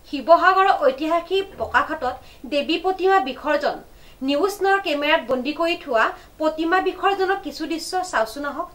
শিৱসাগৰৰ ঐতিহাসিক পকাঘাটত দেৱী প্ৰতিমা বিসৰ্জন নিউজ1 কেমেৰাত বন্দী কৰি থোৱা প্ৰতিমা বিসৰ্জনৰ কিছু দৃশ্য চাওচোন আহক।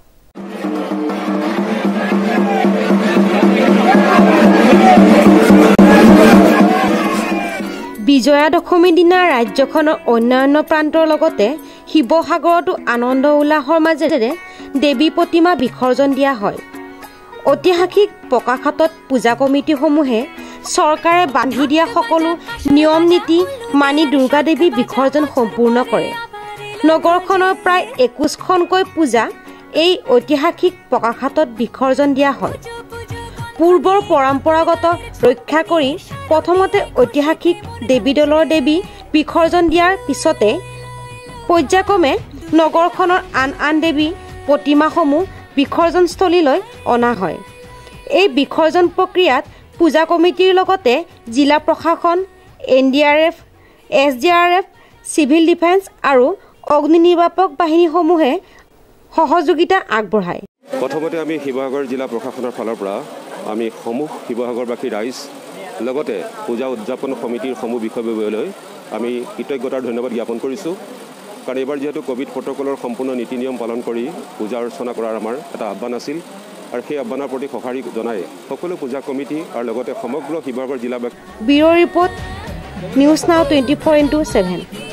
বিজয়া দশমীৰ দিনা ৰাজ্যখনৰ অন্যান্য প্ৰান্তৰ লগতে শিৱসাগৰতো আনন্দ উল্লাসৰ মাজেৰে দেৱী প্ৰতিমা বিসৰ্জন দিয়া হয়। ঐতিহাসিক পকাঘাটত পূজা কমিটিসমূহে চৰকাৰে বান্ধি দিয়া সকলো নিয়ম নীতি মানি দুৰ্গা দেৱী বিসৰ্জন সম্পূৰ্ণ কৰে। নগৰখনৰ প্ৰায় 21খনকৈ পূজা এই ঐতিহাসিক পকাঘাটত বিসৰ্জন দিয়া হয়। পূৰ্বৰ পৰম্পৰাগত ৰক্ষা কৰি প্ৰথমতে ঐতিহাসিক দেৱী দলৰ দেৱী বিসৰ্জন দিয়াৰ পিছতে পৰ্যায়ক্ৰমে নগৰখনৰ আন দেৱী প্ৰতিমাসমূহ বিসৰ্জনস্থলীলৈ অনা হয়। এই বিসৰ্জন প্ৰক্ৰিয়াত পূজা কমিটিৰ লগতে জিলা প্ৰশাসন, NDRF, SDRF, চিভিল ডিফেন্স আৰু অগ্নি নিৰ্বাপক বাহিনীসমূহে সহযোগিতা আগবঢ়ায়। প্ৰথমতে আমি শিৱসাগৰ জিলা প্ৰশাসনৰ ফালৰ পৰা আমি সমূহ শিৱসাগৰবাসী ৰাইজ লগতে পূজা উদযাপন সমিতিৰ সমূহ বিষয়ববীয়ালৈ আমি কৃতজ্ঞতাৰ ধন্যবাদ জ্ঞাপন কৰিছোঁ। কাৰণ এইবাৰ যিহেতু কোভিড প্ৰট'কলৰ সম্পূৰ্ণ নীতি নিয়ম পালন কৰি পূজা অৰ্চনা কৰাৰ আমাৰ এটা আহ্বান আছিল আৰু সেই আহ্বানৰ প্ৰতি সঁহাৰি জনাই সকলো পূজা কমিটি আৰু লগতে সমগ্ৰ শিৱসাগৰ জিলাবাসী। Bureau report news now 24/7।